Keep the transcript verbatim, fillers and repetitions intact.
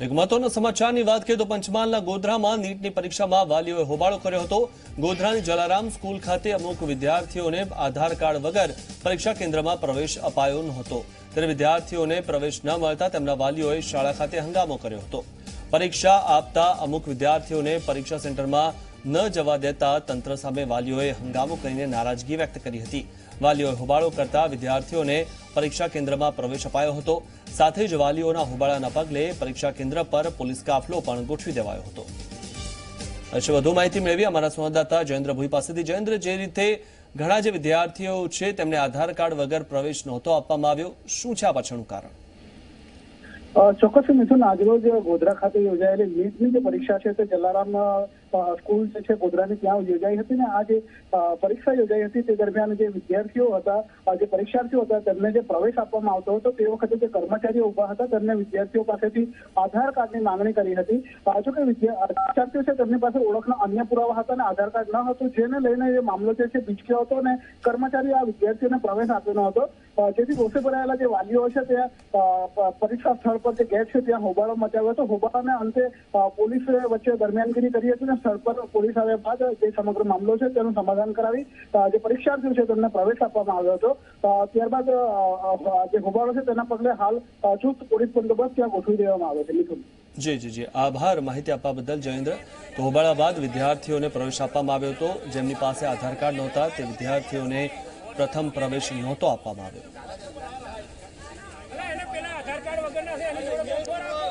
એક મહત્વના સમાચારની વાત કરીએ તો પંચમહાલના ગોધરામાં નીટની પરીક્ષામાં વાલીઓએ હોબાળો કર્યો હતો। ગોધરાની જલારામ સ્કૂલ ખાતે અમુક વિદ્યાર્થીઓને આધાર કાર્ડ વગર પરીક્ષા કેન્દ્રમાં પ્રવેશ અપાયો નહોતો, ત્યારે વિદ્યાર્થીઓને પ્રવેશ ન મળતા તેમના વાલીઓએ શાળા ખાતે હંગામો કર્યો હતો। પરીક્ષા આપતા અમુક વિદ્યાર્થીઓને પરીક્ષા સેન્ટરમાં ન જવા દેતા તંત્ર સામે વાલીઓએ હંગામો કરીને નારાજગી વ્યક્ત કરી હતી। વાલીઓએ હોબાળો કરતા વિદ્યાર્થીઓને પરીક્ષા કેન્દ્રમાં પ્રવેશ અપાયો હતો। સાથે જ વાલીઓના હોબાળાના પગલે પરીક્ષા કેન્દ્ર પર પોલીસ કાફલો પણ ગોઠવી દેવાયો હતો। હશે વધુ માહિતી મેળવી અમારા સંવાદદાતા જયેન્દ્ર ભુઈ પાસેથી। જયેન્દ્ર, જે રીતે ઘણા જે વિદ્યાર્થીઓ છે તેમને આધાર કાર્ડ વગર પ્રવેશ નહોતો આપવામાં આવ્યો, શું છે આ પાછળનું કારણ? ચોક્કસ મિથુન, આજરોજ ગોધરા ખાતે યોજાયેલી નીટની જે પરીક્ષા છે તે જલારામ સ્કૂલ જે છે ગોધરાની ત્યાં યોજાઈ હતી ને આ જે પરીક્ષા યોજાઈ હતી તે દરમિયાન જે વિદ્યાર્થીઓ હતા, જે પરીક્ષાર્થીઓ હતા તેમને જે પ્રવેશ આપવામાં આવતો હતો તે વખતે જે કર્મચારીઓ ઉભા હતા તેમને વિદ્યાર્થીઓ પાસેથી આધાર કાર્ડની માંગણી કરી હતી। જો કે વિદ્યાર્થીઓ છે તેમની પાસે ઓળખના અન્ય પુરાવા હતા અને આધાર કાર્ડ ન હતું, જેને લઈને એ મામલો જે છે બીચક્યો હતો અને કર્મચારી આ વિદ્યાર્થીઓને પ્રવેશ આપ્યો ન હતો, જેથી રોષે ભરાયેલા જે વાલીઓ છે ત્યાં પરીક્ષા સ્થળ પર જે ગેટ છે ત્યાં હોબાળો મચાવ્યો હતો। હોબાળાને અંતે પોલીસ વચ્ચે દરમિયાનગીરી કરી હતી અને સ્થળ પર પોલીસ આવ્યા બાદ જે સમગ્ર મામલો છે તેનું સમાધાન કરાવી જે પરીક્ષાર્થીઓ છે તેમને પ્રવેશ આપવામાં આવ્યો હતો। ત્યારબાદ જે હોબાળો છે તેના પગલે હાલ ચુસ્ત પોલીસ બંદોબસ્ત ત્યાં ગોઠવી દેવામાં આવ્યો છે। મિથુન, જી જી જી આભાર માહિતી આપવા બદલ જયેન્દ્ર। તો હોબાળા બાદ વિદ્યાર્થીઓને પ્રવેશ આપવામાં આવ્યો હતો। જેમની પાસે આધાર કાર્ડ નહોતા તે વિદ્યાર્થીઓને પ્રથમ પ્રવેશ નહોતો આપવામાં આવ્યો।